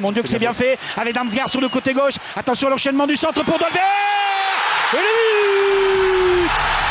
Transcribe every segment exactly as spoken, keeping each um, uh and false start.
Mon Dieu que c'est bien fait, avec Damsgaard sur le côté gauche. Attention à l'enchaînement du centre pour Dolberg. Et le but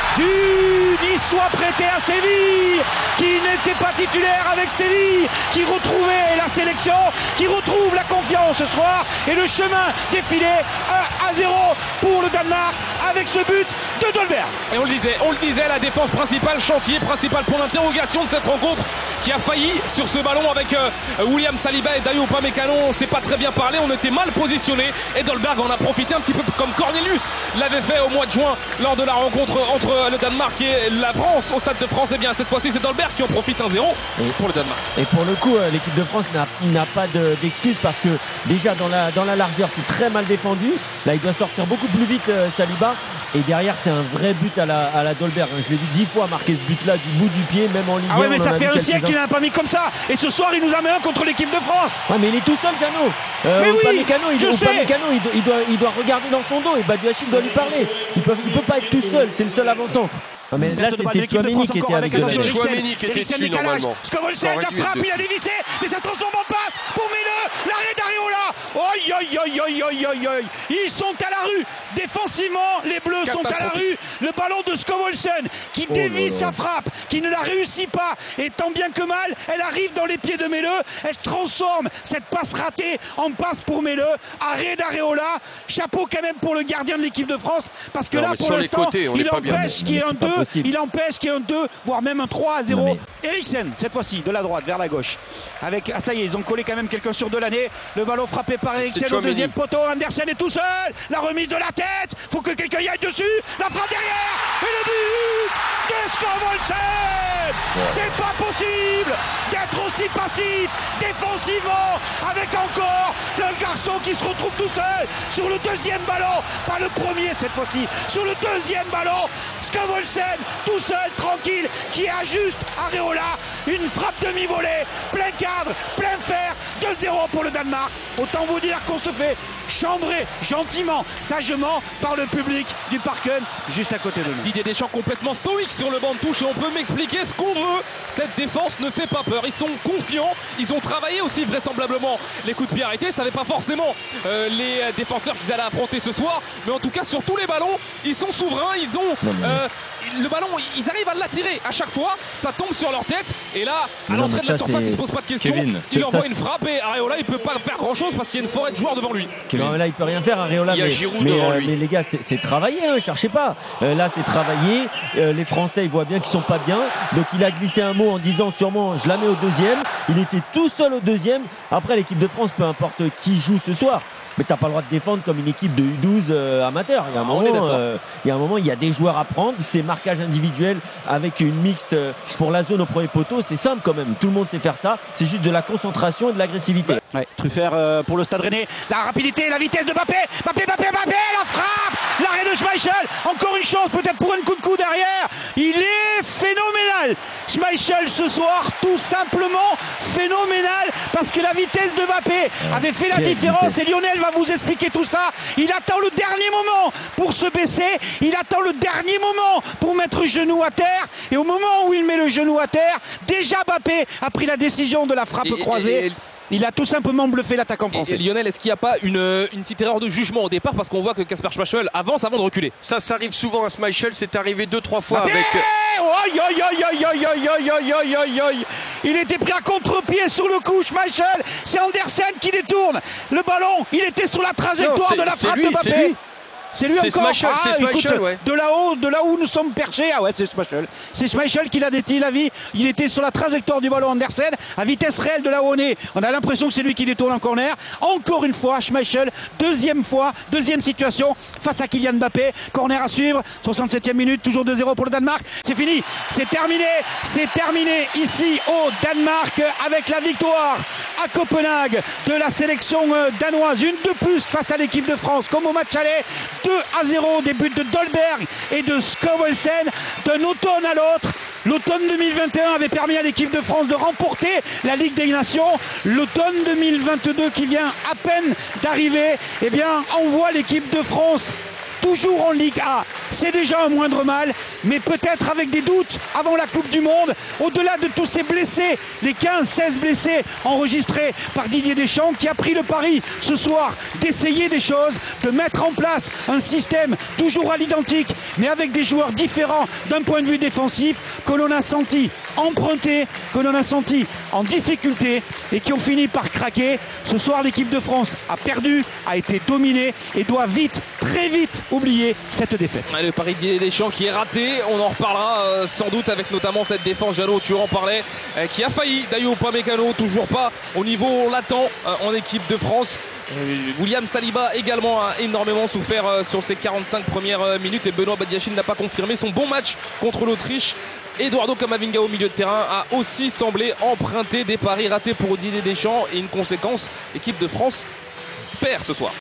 du Niçois prêté à Séville, qui n'était pas titulaire avec Séville, qui retrouvait la sélection, qui retrouve la confiance ce soir. Et le chemin défilé un à zéro pour le Danemark avec ce but de Dolberg. Et on le disait, on le disait, la défense principale, chantier principal pour l'interrogation de cette rencontre, qui a failli sur ce ballon avec euh, William Saliba et Dayot Upamecano. On s'est pas très bien parlé, on était mal positionné et Dolberg en a profité un petit peu comme Cornelius l'avait fait au mois de juin lors de la rencontre entre le Danemark et la France au Stade de France. Et bien cette fois-ci c'est Dolberg qui en profite un zéro pour le Danemark. Et pour le coup, l'équipe de France n'a pas d'excuses parce que déjà dans la, dans la largeur c'est très mal défendu. Là il doit sortir beaucoup plus vite euh, Saliba. Et derrière c'est un vrai but à la, à la Dolberg. Je l'ai dit dix fois marquer ce but là du bout du pied, même en Ligue un. Ah ouais mais ça fait un siècle qu'il n'a pas mis comme ça. Et ce soir il nous en met un contre l'équipe de France. Ouais mais il est tout seul Jeannot. Euh, mais oui, Upamecano, il, Upamecano, il, doit, il, doit, il doit regarder dans son dos et Badiachil doit lui parler. Il peut, il peut pas être tout seul, c'est le seul avant-centre. Ah mais là c'était Chouameni qui était avec attention, Chouameni qui était dessus normalement. Scovolsen, la frappe, il a dévissé, mais ça se transforme en passe pour Mele, l'arrêt d'Areola. Oi, oi, oi, oi, oi, oi, oi. Ils sont à la rue. Défensivement, les Bleus sont à la rue. Le ballon de Scovolsen qui oh dévisse sa frappe, qui ne la réussit pas. Et tant bien que mal, elle arrive dans les pieds de Mele. Elle se transforme, cette passe ratée, en passe pour Mele. Arrêt d'Areola. Chapeau quand même pour le gardien de l'équipe de France. Parce que non, là, pour l'instant, il empêche qu'il y ait un deux. Il empêche qu'il y ait un deux, voire même un trois à zéro. Mais... Eriksen, cette fois-ci, de la droite vers la gauche. Avec, ah ça y est, ils ont collé quand même quelqu'un sur Delaney. Le ballon frappé par Eriksen au deuxième poteau. Andersen est tout seul. La remise de la tête. Faut que quelqu'un y aille dessus. La frappe derrière. Et le but de Scovolsen. Ouais. C'est pas possible d'être aussi passif défensivement avec encore le garçon qui se retrouve tout seul sur le deuxième ballon. Pas le premier cette fois-ci. Sur le deuxième ballon. Scovolsen tout seul, tranquille, qui ajuste Areola, une frappe demi-volée, plein cadre, plein fer, deux zéro pour le Danemark. Autant vous dire qu'on se fait chambrer gentiment, sagement par le public du Parken juste à côté de nous. Didier Deschamps complètement stoïque sur le banc de touche et on peut m'expliquer ce qu'on veut. Cette défense ne fait pas peur, ils sont confiants, ils ont travaillé aussi vraisemblablement les coups de pied arrêtés. Ça n'est pas forcément euh, les défenseurs qu'ils allaient affronter ce soir, mais en tout cas sur tous les ballons, ils sont souverains, ils ont euh, le ballon, ils arrivent à l'attirer à chaque fois, ça tombe sur leur tête et là à l'entrée de la surface il se pose pas de questions. Kevin, il envoie ça, une frappe et Areola il peut pas faire grand chose parce qu'il y a une forêt de joueurs devant lui. Non, là il peut rien faire Areola, mais, mais, euh, mais les gars c'est travaillé, hein, cherchez pas. Euh, là c'est travaillé, euh, les Français ils voient bien qu'ils sont pas bien, donc il a glissé un mot en disant sûrement je la mets au deuxième. Il était tout seul au deuxième. Après l'équipe de France, peu importe qui joue ce soir, mais t'as pas le droit de défendre comme une équipe de U douze euh, amateur. Il y a un moment, euh, il y a un moment, il y a des joueurs à prendre. C'est marquage individuel avec une mixte pour la zone au premier poteau. C'est simple quand même. Tout le monde sait faire ça. C'est juste de la concentration et de l'agressivité. Ouais, Truffert euh, pour le Stade Rennais. La rapidité, la vitesse de Mbappé. Mbappé, Mbappé, Mbappé, la frappe. L'arrêt de Schmeichel. Encore une chance peut-être pour un coup de coup derrière. Il est phénoménal. Schmeichel ce soir, tout simplement phénoménal parce que la vitesse de Mbappé avait fait la différence vitesse. Et Lionel va vous expliquer tout ça. Il attend le dernier moment pour se baisser. Il attend le dernier moment pour mettre le genou à terre. Et au moment où il met le genou à terre, déjà Mbappé a pris la décision de la frappe et, croisée. Et, et, Il a tout simplement bluffé l'attaquant français. Et, et Lionel, est-ce qu'il n'y a pas une, une petite erreur de jugement au départ parce qu'on voit que Kasper Schmeichel avance avant de reculer? Ça, ça arrive souvent à Schmeichel. C'est arrivé deux, trois fois Mbappé avec. Aïe, aïe, aïe, aïe, aïe, aïe, aïe, aïe, aïe, aïe. Il était pris à contre-pied sur le coup, Schmeichel. C'est Andersen qui détourne le ballon. Il était sur la trajectoire non, de la frappe lui, de Mbappé. C'est lui encore. Schmeichel, ah, c'est Schmeichel, écoute, ouais. de là-haut, de là où nous sommes perchés. Ah ouais, c'est Schmeichel. C'est Schmeichel qui l'a déti la vie. Il était sur la trajectoire du ballon Andersen, à vitesse réelle de là où on est. On a l'impression que c'est lui qui détourne en corner. Encore une fois, Schmeichel, deuxième fois, deuxième situation face à Kylian Mbappé. Corner à suivre, soixante-septième minute, toujours deux zéro pour le Danemark. C'est fini, c'est terminé, c'est terminé ici au Danemark avec la victoire à Copenhague de la sélection danoise. Une de plus face à l'équipe de France, comme au match aller. deux à zéro, des buts de Dolberg et de Scovolsen. D'un automne à l'autre, l'automne deux mille vingt et un avait permis à l'équipe de France de remporter la Ligue des Nations. L'automne deux mille vingt-deux qui vient à peine d'arriver, eh bien, envoie l'équipe de France toujours en Ligue A. C'est déjà un moindre mal, mais peut-être avec des doutes avant la Coupe du Monde, au-delà de tous ces blessés, les quinze seize blessés enregistrés par Didier Deschamps, qui a pris le pari ce soir d'essayer des choses, de mettre en place un système toujours à l'identique, mais avec des joueurs différents d'un point de vue défensif, que l'on a senti empruntés, que l'on a senti en difficulté et qui ont fini par craquer. Ce soir, l'équipe de France a perdu, a été dominée et doit vite, très vite oublier cette défaite. Le pari de Deschamps qui est raté, on en reparlera euh, sans doute avec notamment cette défense, Jeannot, tu en parlais, euh, qui a failli. Dayot Upamecano, toujours pas au niveau latent euh, en équipe de France. Euh, William Saliba également a énormément souffert euh, sur ses quarante-cinq premières euh, minutes et Benoît Badiachile n'a pas confirmé son bon match contre l'Autriche. Eduardo Camavinga au milieu de terrain a aussi semblé emprunter des paris ratés pour Didier Deschamps et une conséquence, l'équipe de France perd ce soir.